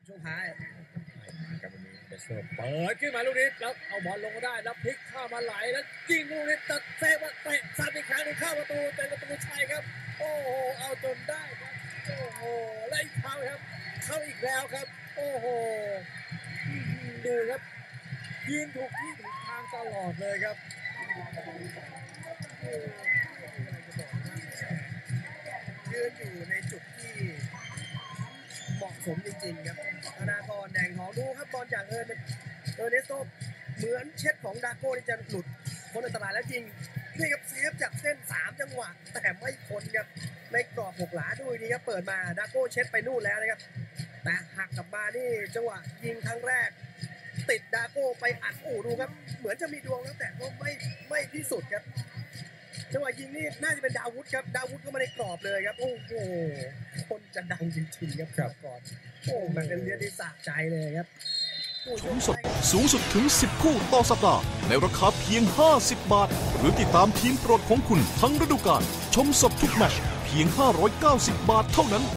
ช่วงท้ายกับวันนี้เบสโซ่เปิดขึ้นมาลูกนี้แล้วเอาบอลลงก็ได้แล้วพลิกเข้ามาไหลแล้วยิงลูกนี้ตัดเซฟมาเตะซ้ำอีกครั้งนึงเข้าประตูเป็นประตูชัยครับโอ้โหเอาจนได้ครับโอ้โหและอีกครั้งครับเข้าอีกแล้วครับโอ้โหดูครับยืนถูกที่ถูกทางตลอดเลยครับยืนอยู่ในจุดที่เหมาะสมจริงๆครับธนากรแดงทองดูครับบอลจากเอร์เนสโตเหมือนเช็ดของดาโก้ที่จะหลุดพ้นอันตรายแล้วยิงนี่ครับเซฟจากเส้น3จังหวะแต่ไม่พ้นครับในกรอบ6หลาด้วยนี่ครับเปิดมาดาโก้เช็ดไปนู่นแล้วนะครับแต่หักกลับมานี่จังหวะยิงครั้งแรกติดดาโก้ไปอัดดูครับเหมือนจะมีดวงแล้วแต่ก็ไม่ที่สุดครับจังหวะยิงนี่น่าจะเป็นดาวุธครับดาวุธก็มาในกรอบเลยครับโอ้โหคนจะดังจริงๆครับก่อนโอ้มันเป็นเรื่องที่สะใจเลยครับชมสดสูงสุดถึง10คู่ต่อสัปดาห์ในราคาเพียง50 บาทหรือติดตามทีมโปรดของคุณทั้งฤดูกาลชมสดทุกแมตช์เพียง590 บาทเท่านั้น